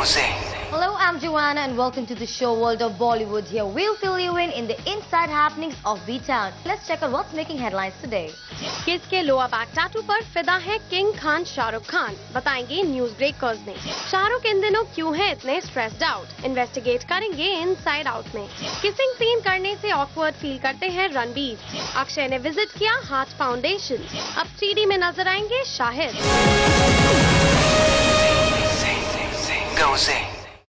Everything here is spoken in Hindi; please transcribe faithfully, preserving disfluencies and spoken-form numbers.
ZING. Hello, I'm Joanna and welcome to the show World of Bollywood. Here we'll fill you in in the inside happenings of B-Town. Let's check out what's making headlines today. किसके लोअर बैक टैटू पर फिदा है किंग खान शाहरुख खान, बताएंगे न्यूज ब्रेकर्स ने। शाहरुख इन दिनों क्यों है इतने स्ट्रेस्ड आउट, इन्वेस्टिगेट करेंगे इनसाइड आउट में। किसिंग सीन करने से ऑकवर्ड फील करते हैं रणबीर। अक्षय ने विजिट किया हार्ट फाउंडेशन। अब थ्री डी में नजर आएंगे शाहिद। Go ZING.